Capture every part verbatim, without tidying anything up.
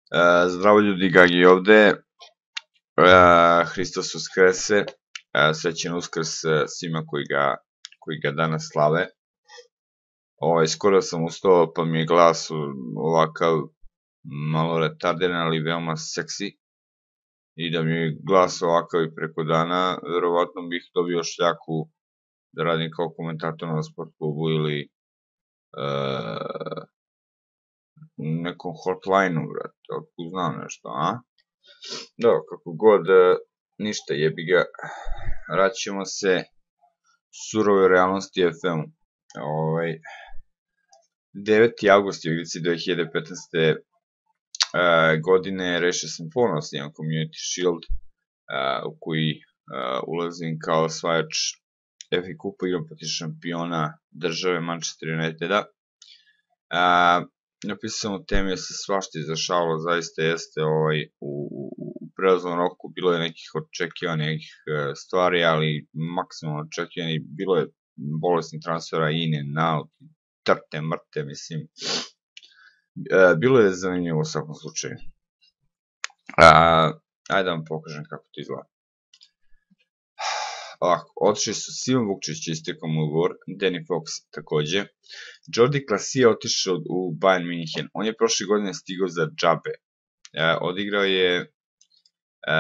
E, Zdravo ljudi, Gagi ovde, e, Hristos uskrese, e, srećen uskrs e, svima koji ga, koji ga danas slave. Ovaj, skoro sam ustao pa mi je glas ovakav malo retardiran, ali veoma seksi. I da mi je glas ovakav i preko dana, verovatno bih dobio šljaku da radim kao komentator na sport klubu ili e, nekom hotline-u, brate, otkud znam nešto, a? Dobro, kako god, e, ništa, jebi ga, vraćamo se surovoj realnosti F M-u. Ovaj, deveti avgust je ulici dve hiljade petnaeste. Uh, godine rešio sam ponovno da imam Community Shield uh, u koji uh, ulazim kao osvajač F A Kupa, igram protiv šampiona države Manchester Uniteda. Uh, napisao sam u temi da se svašta izašavalo, zaista jeste ovaj, u, u, u prelaznom roku bilo je nekih očekivanih uh, stvari, ali maksimalno očekivani, bilo je bolesnih transfera in and out, trte, mrte, mislim. Uh, bilo je zanimljivo u svakom slučaju. Uh, ajde da vam pokažem kako to izgleda. Ovako, otišli su Sivan Vukčić istekao mu ugovor, Danny Fox takođe. Jordi Klasi je otišao u Bayern München. On je prošle godine stigao za džabe. E, odigrao je e,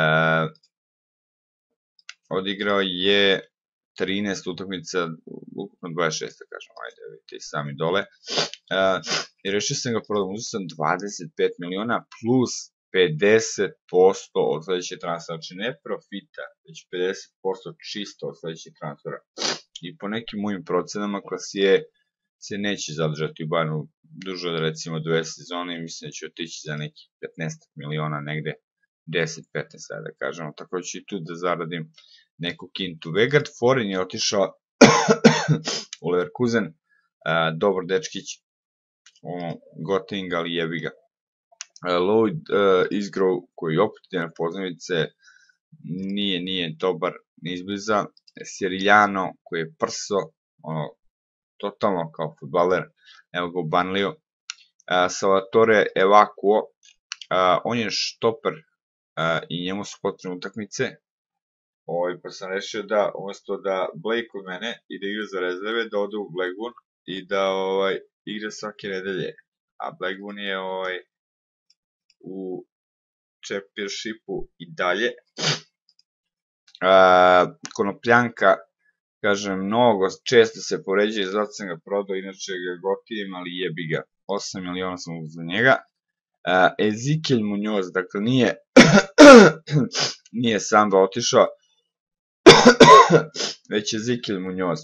odigrao je trinaest utakmica, ukupno dvadeset šest, da kažem, ajde, vidite i sami dole. E, I rešio sam ga prodam, uzeo sam dvadeset pet miliona plus pedeset posto od sledećeg transfera, znači ne profita, već pedeset posto čisto od sledećeg transfera. I po nekim mojim procenama Klasije se neće zadržati u Bayernu duže od recimo dve sezone i mislim da će otići za nekih petnaest miliona negde, deset petnaest da kažemo, tako da ću i tu da zaradim neku kintu. Vegard Forin je otišao u Leverkusen, uh, dobar dečkić, ono, Gotting, ali jebi ga. Lloyd uh, Isgrove, koji opet je na pozdravice, nije, nije dobar ni izbliza. Siriljano, koji je prso, ono, totalno kao futbaler, evo ga ubanlio. Uh, Salvatore Evacuo, uh, on je štoper uh, i njemu su potrebne utakmice. Ovaj, pa sam rešio da, umesto da Blake od mene i da igra za rezerve, da ode u Blackburn i da ovaj, igra svake nedelje. A Blackburn je ovaj, u Čempiorshipu i dalje. Uh, Konopljanka, kažem, mnogo, često se poređuje, zato sam ga prodao, inače ga gotivim, ali jebi ga, osam miliona sam uzeo njega. Uh, Ezekiel Munoz, dakle nije nije Samba otišao, već Ezekiel Munoz.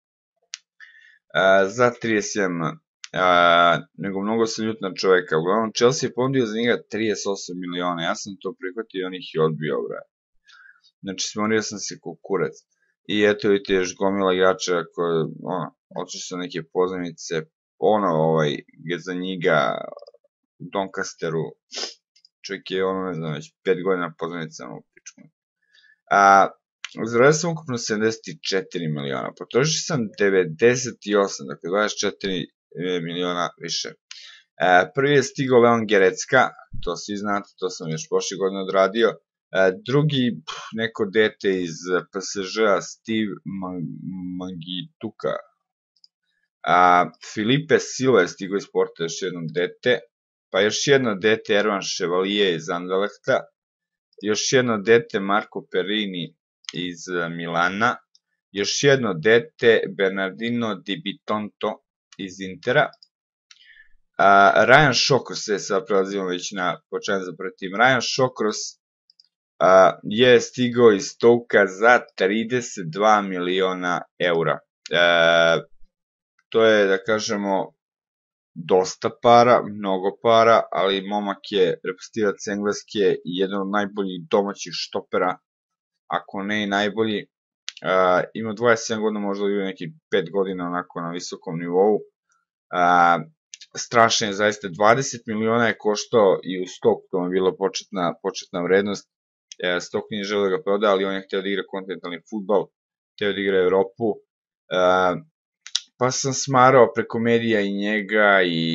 Uh, za trideset sedam, uh, nego mnogo se ljutna čoveka. Uglavnom, Chelsea je ponudio za njega trideset osam miliona, ja sam to prihvatio i on ih je odbio, braj. Znači, smorio sam se kukurac. I eto, vidite, još gomila igrača koje, ono, otišli su neke pozivnice, ono, ovaj, Gezanjiga, u Doncasteru, čovjek je, ono, ne znam, već pet godina pozivnicama u pičku. A, zaradio sam ukupno sedamdeset četiri miliona, potrošio sam devedeset osam, dakle dvadeset četiri miliona više. E, prvi je stigao Leon Goretzka, to svi znate, to sam još prošle godine odradio. E, drugi, pff, neko dete iz P S Ž-a, Steve Mangituka. A, Filipe Silva je stigao iz Porta, još jedno dete, pa još jedno dete Ervan Chevalier iz Anderlechta, još jedno dete Marco Perini iz Milana, još jedno dete Bernardino Di Bitonto iz Intera. Uh, Ryan Shawcross, se sad prelazimo već na početak za prvi tim. Ryan Shawcross uh, je stigao iz Stoke za trideset dva miliona eura. Uh, to je, da kažemo, dosta para, mnogo para, ali momak je reprezentativac Engleske i jedan od najboljih domaćih štopera, ako ne i najbolji. Uh, ima dvadeset sedam godina, možda ili neki pet godina onako na visokom nivou. Uh, strašan je zaista, dvadeset miliona je koštao i u Stoke, to je bila početna, početna vrednost. Uh, Stoke nije želeo da ga proda, ali on je hteo da igra kontinentalni fudbal, hteo da igra Evropu. Uh, pa sam smarao preko medija i njega i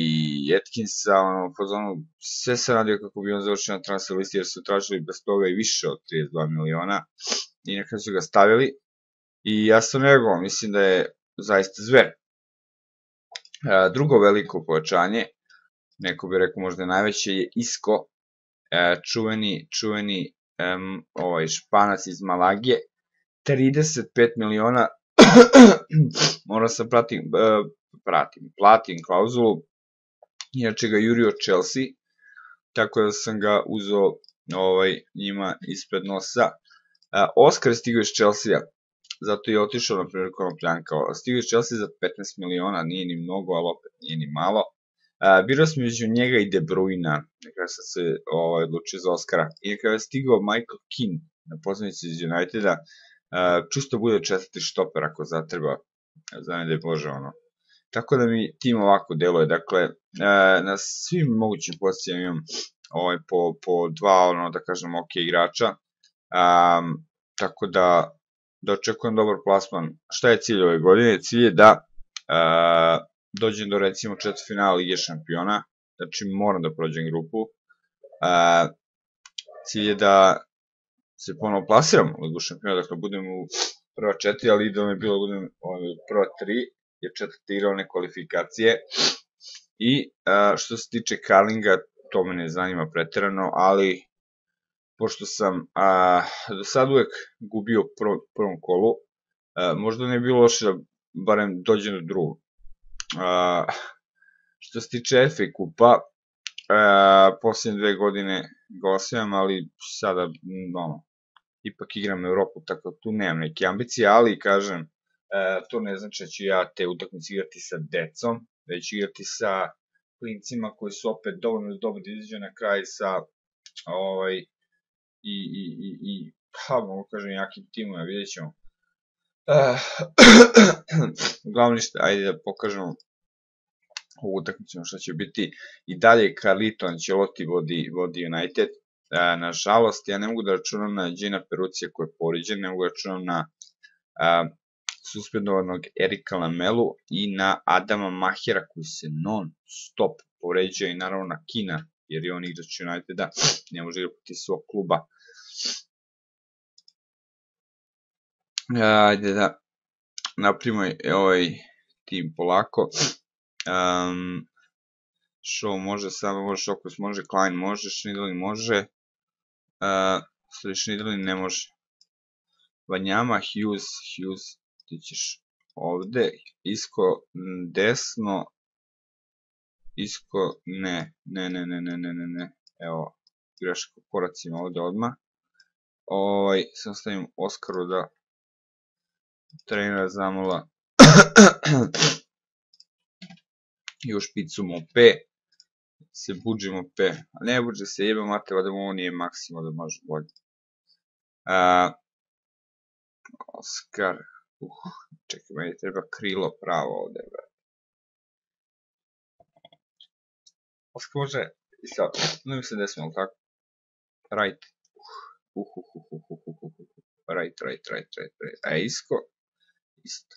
i Atkinsa, ono, fazonu, sve se radio kako bi on završio na transfer listi, jer su tražili bez toga i više od trideset dva miliona, i nekada su ga stavili, i ja sam reagovao, mislim da je zaista zver. Drugo veliko pojačanje, neko bi rekao možda najveće, je Isco, čuveni, čuveni ovaj Španac iz Malagije, trideset pet miliona, moram sam pratim, pratim, platim klauzulu, inače ga jurio Chelsea, tako da sam ga uzeo ovaj, njima ispred nosa. Oskar je stigao iz Chelsea, zato je otišao na primjer Konopljanka, stigao iz Chelsea za petnaest miliona, nije ni mnogo, ali opet nije ni malo. Birao sam među njega i De Bruyna, nekada sam se odlučio za Oskara, i nekada je stigao Michael Keane na pozornici iz Uniteda, čisto bude četvrti štoper ako zatreba, za ne da je Bože ono. Tako da mi tim ovako deluje, dakle, na svim mogućim pozicijama imam po dva, ono da kažem, ok igrača, tako da da očekujem dobar plasman. Šta je cilj ove godine? Cilj je da dođem do recimo četvrtfinala Lige šampiona, znači moram da prođem grupu. Cilj je da se ponovo plasiram u Ligu šampiona, dakle budem u prva četiri, ali idealno je bilo da budem u prva tri, jer četvrti igrao one kvalifikacije. I što se tiče Carlinga, to me ne zanima preterano, ali pošto sam do sad uvek gubio u prvom kolu, možda ne bi bilo loše da barem dođem do drugog. Što se tiče F A kupa, posljednje dve godine ga osvajam, ali sada, ono, ipak igram Evropu, tako da tu nemam neke ambicije, ali, kažem, to ne znači da ću ja te utakmice igrati sa decom, već igrati sa klincima koji su opet dovoljno dobro da izađu na kraj sa, ovaj, i, i, i, i, pa, mogu kažem, jakim timom, vidjet ćemo. Uglavnom ništa, ajde da pokažemo ovu utakmicu što će biti. I dalje Carlito Ancelotti vodi United. Nažalost, ja ne mogu da računam na Gina Perucija koji je povređen, ne mogu da računam na suspendovanog Erika Lamelu i na Adama Mahera koji se non stop povređuje, i naravno na Kina, jer je on igrač Uniteda, ne može igrati svog kluba. Ajde da napravimo ovaj tim polako. Show može, samo može, Šokos može, Klein može, Schneiderlin može, Schneiderlin ne može. Vanjama, Hughes, Hughes, ti ćeš ovde, Isco desno, Isco, ne, ne, ne, ne, ne, ne, ne, ne, evo, greška koracima ovde odmah. Ovaj, sam stavim Oskaru da trenera zamula i u špicu Mope, se buđe Mope, a ne buđe se, jebe Mateva da mu ovo nije maksimo da može bolje. Oskar, uh, čekaj, meni treba krilo pravo ovde, brate. Oskar može, i sad, ne mislim da smo, ali tako? Right, uh, uh, uh, uh, uh, uh, uh, uh, right, right, right, right, right, a Isco, isto.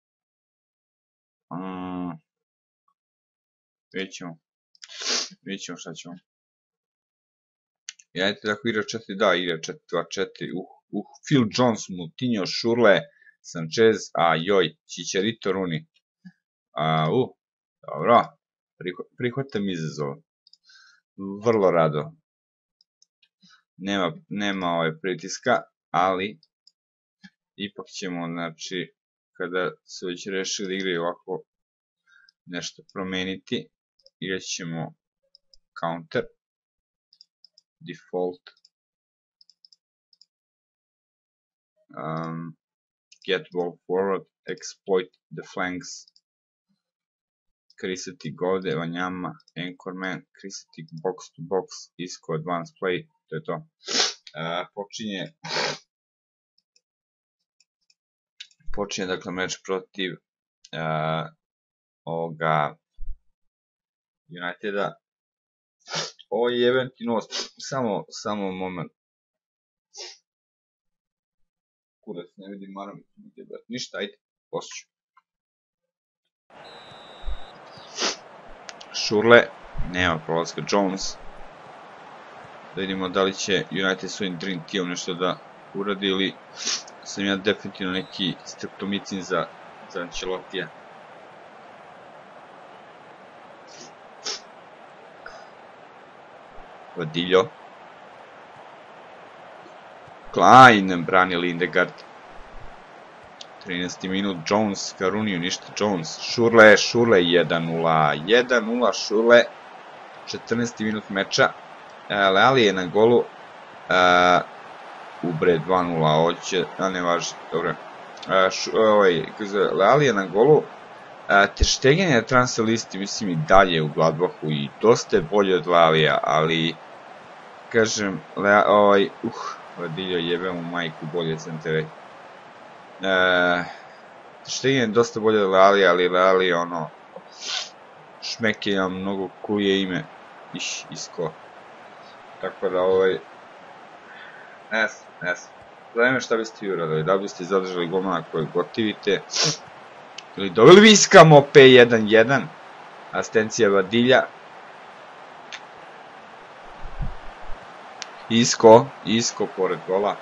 Um, vidjet ćemo, vidjet ćemo šta ćemo. I ajte tako igra četiri, da, igra četiri, dva, četiri, uh, uh, Phil Jones, Moutinho, Šurle, Sanchez, a joj, Chicharito, Rooney. A, uh, dobro, prihvatam izazov. Vrlo rado. Nema, nema ove pritiska, ali ipak ćemo, znači, kada se već rešili da igraju ovako nešto promeniti, igrat ćemo counter, default, um, get ball forward, exploit the flanks, krisati Gode, Vanjama, Anchorman, krisati box to box, Isco, advanced play, to je to. Uh, počinje počinje dakle meč protiv uh, ovoga Uniteda. Ovo je jebenti nos, samo, samo moment. Kurac, ne vidim, moram ništa, ajde, posjeću. Šurle, Nema prolaska. Jones. Da vidimo da li će United svojim Dream Team nešto da uradi ili sam ja definitivno neki streptomicin za, za Ancelotija. Vadiljo. Klein brani Lindegaard. trinaesti minut, Jones, Karuniju, ništa, Jones, Šurle, Šurle, jedan nula, jedan nula, Šurle, četrnaesti minut meča, Leali je na golu, ubre, dva nula, hoće, a ne važi, dobro, Leali je na golu, Ter Stegen je na transfer listi, mislim i dalje u Gladbachu i dosta je bolje od Lealija, ali, kažem, ovaj, uh, Vadiljo jebe mu majku bolje centre. Ter Stegen je dosta bolje od Lealija, ali Leali je ono, Šmek je nam mnogo kulije ime, iš, isko. Tako da, ovaj, ne znam, ne znam. Zanima šta biste vi uradili, da biste zadržali golmana koje gotivite, ili doveli viskamo P jedan jedan, asistencija Vadilja. Isko, Isko pored gola.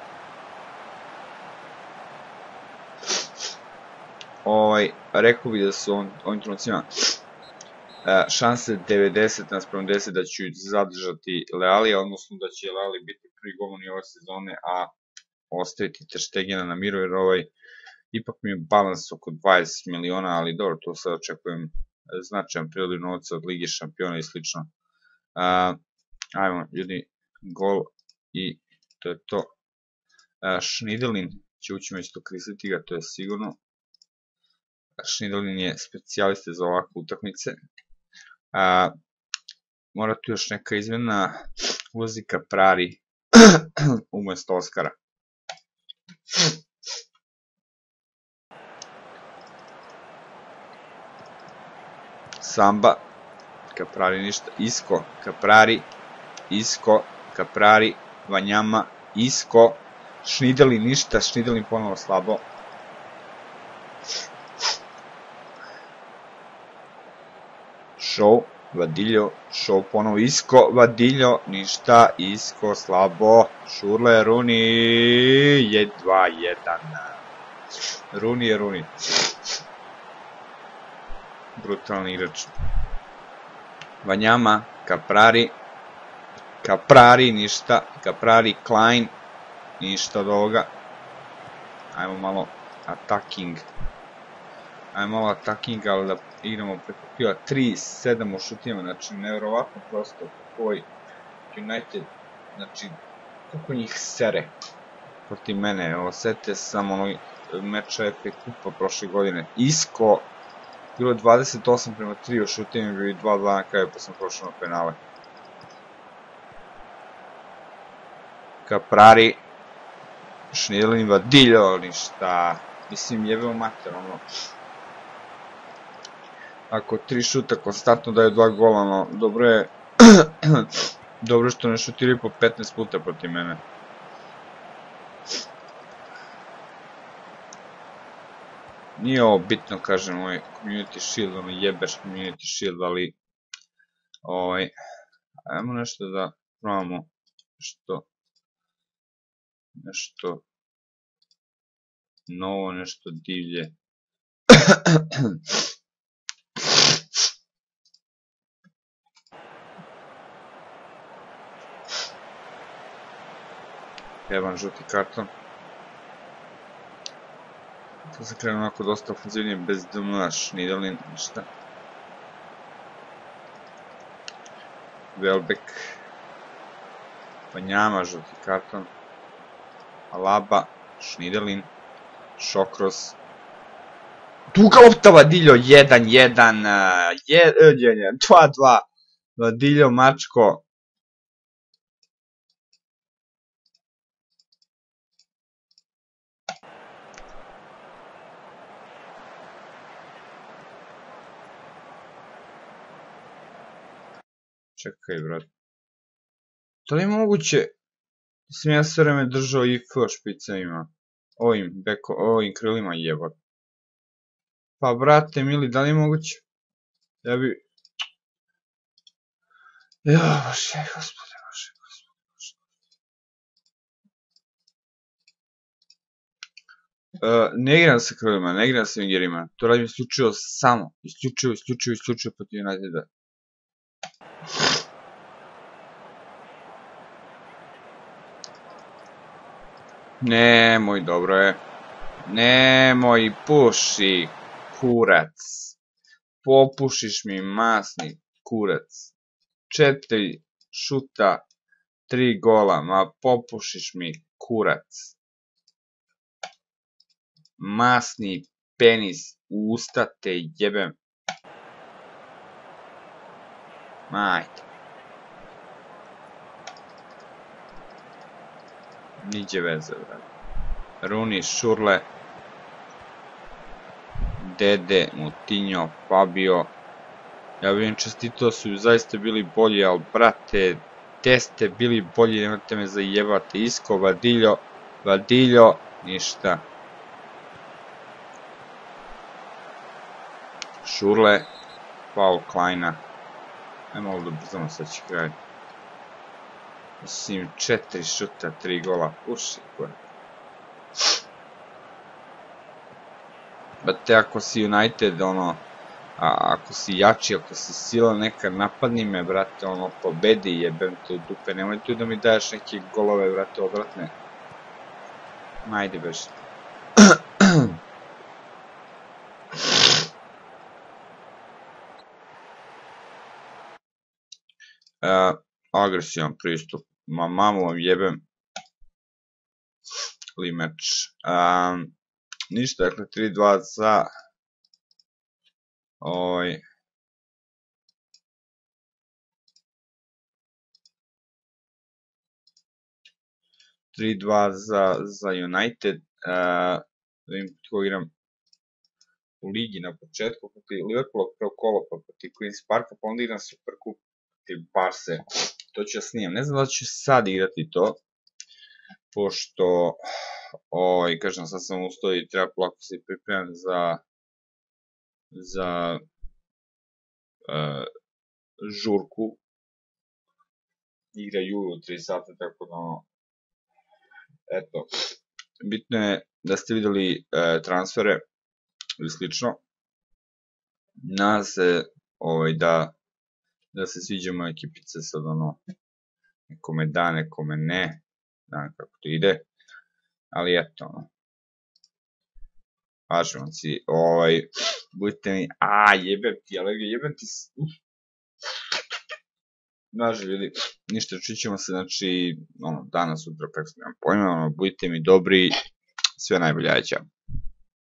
Ovaj, rekao bih da su on, ovim trenucima šanse devedeset naspram deset da ću zadržati Lealija, odnosno da će Leali biti prvi golman ove sezone, a ostaviti Ter Stegena na miru, jer ovaj ipak mi je balans oko dvadeset miliona, ali dobro, to sad očekujem značajan priliv novca od Lige šampiona i slično. Ajmo, ljudi, gol i to je to. Schneiderlin će ući među to krisiti ga, to je sigurno. Schneiderlin je specijalista za ovakve utakmice. Mora tu još neka izmena, ulazi Caprari umesto Oskara. Samba, Caprari ništa, Isko, Caprari, Isko, Caprari, Vanjama, Isko, Schneiderlin ništa, Schneiderlin ponovo slabo. Show, Vadiljo, Show ponovo, Isko, Vadiljo, ništa, Isko, slabo, Šurle, Runi, je dva jedan. Runi je Runi. Brutalni igrač. Vanjama, Caprari, Caprari, ništa, Caprari, Klein, ništa od ovoga. Ajmo malo attacking. Ajmo malo attacking, ali da igramo preko pila tri sedam u šutima, znači nevjerovatno prosto koji United, znači kako njih sere protiv mene. Evo, setite samo onog meča F A Kupa prošle godine. Isko, bilo dvadeset osam prema tri u šutima, bilo i dva dva na kraju, pa sam prošao na penale. Caprari, Schneiderlin, Vadiljo, ništa, mislim jebeo mater, ono, ako tri šuta konstantno daju dva gola, no, dobro je, dobro što ne šutiraju po petnaest puta protiv mene. Nije ovo bitno, kažem, ovaj Community Shield, ono jebeš Community Shield, ali, ovaj, ajmo nešto da probamo, što, nešto novo, nešto divlje. Jedan žuti karton. To se krenu onako dosta ofenzivnije, bez D M-a, Schneiderlin, ništa. Welbeck. Vanjama, žuti karton. Alaba, Schneiderlin, Šokros. Duga lopta, Vadiljo, jedan jedan, dva dva. Vadiljo, mačko. Čekaj, brat. To li je moguće da sam ja sve vreme držao I F špicama? Ovim, beko, ovim krilima jebot. Pa, brate, mili, da li je moguće? Ja bi... Jo, bože, gospode, bože, gospode, bože. Uh, ne igram sa krilima, ne igram sa vingerima. To radim isključivo samo. Isključivo, isključivo, isključivo protiv Uniteda. Nemoj, dobro je. Nemoj, puši, kurac. Popušiš mi masni kurac. Četiri šuta, tri gola, ma popušiš mi kurac. Masni penis, u usta te jebem. Majte. Niđe veze, brad. Runi, Šurle, Dede, Mutinho, Fabio. Ja bih im čestitao, su zaista bili bolji, ali brate, gde ste bili bolji, nemojte me zajebate. Isko, Vadiljo, Vadiljo, ništa. Šurle, faul Kleina. Ajmo malo da brzamo, sad će kraj. Mislim, četiri šuta, tri gola, puši, koje. Brate, ako si United, ono, a ako si jači, ako si sila, nekad napadni me, brate, ono, pobedi, jebem te u dupe, nemoj tu da mi daješ neke golove, brate, odvratne. Ajde, beš. Uh, agresivan pristup, ma mamu vam jebem. Limeč. Um, ništa, dakle, tri dva za... Oj... tri dva za, za United. Uh, da vidim tko igram u ligi na početku, protiv Liverpoola prvo kolo, pa protiv Queen's Parka, pa onda igram Superkup protiv Barse. To ću ja snimam. Ne znam da ću sad igrati to, pošto, oj, kažem, sad sam ustao i treba polako se pripremam za, za uh, žurku. Igraju u tri sata, tako da, ono, eto, bitno je da ste videli uh, transfere ili slično. Nadam se ovaj, da, da se sviđa moja ekipica, sad ono, nekome da, nekome ne, znam kako to ide, ali eto, ono, pažem si, ovaj, budite mi, a jebem ti, ali jebem ti, uf, znaš ljudi, ništa, čućemo se, znači, ono, danas, sutra, kako se nemam pojma, ono, budite mi dobri, sve najbolje, aj, ćao.